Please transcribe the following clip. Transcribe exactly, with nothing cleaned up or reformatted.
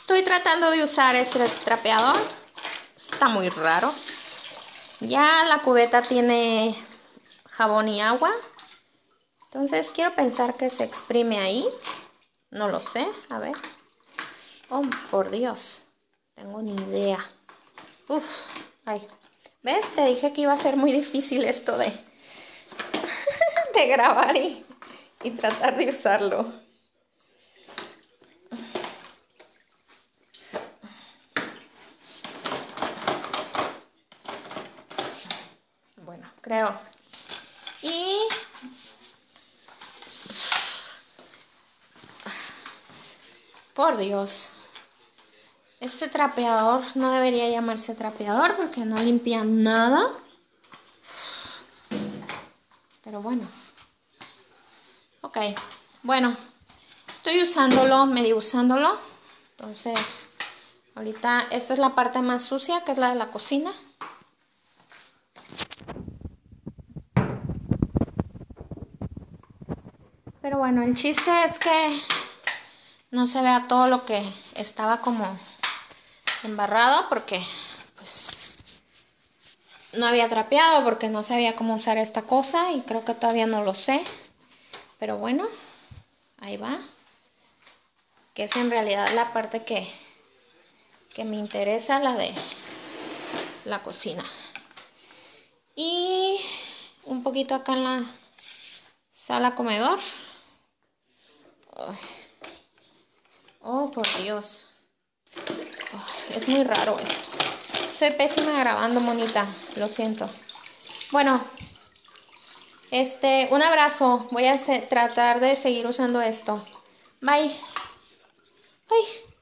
Estoy tratando de usar ese trapeador. Está muy raro. Ya la cubeta tiene jabón y agua. Entonces quiero pensar que se exprime ahí. No lo sé. A ver. Oh, por Dios. Tengo ni idea. Uf. Ay. ¿Ves? Te dije que iba a ser muy difícil esto de, de grabar y, y tratar de usarlo. Bueno, creo. Y por Dios, este trapeador no debería llamarse trapeador porque no limpia nada. Pero bueno. Ok, bueno, estoy usándolo, medio usándolo. Entonces, ahorita esta es la parte más sucia, que es la de la cocina. Pero bueno, el chiste es que no se vea todo lo que estaba como embarrado porque pues no había trapeado, porque no sabía cómo usar esta cosa y creo que todavía no lo sé. Pero bueno, ahí va. Que es en realidad la parte que, que me interesa, la de la cocina. Y un poquito acá en la sala comedor. Oh, por Dios. Oh, es muy raro esto. Soy pésima grabando, monita. Lo siento. Bueno, este, un abrazo. Voy a tratar de seguir usando esto. Bye. Bye.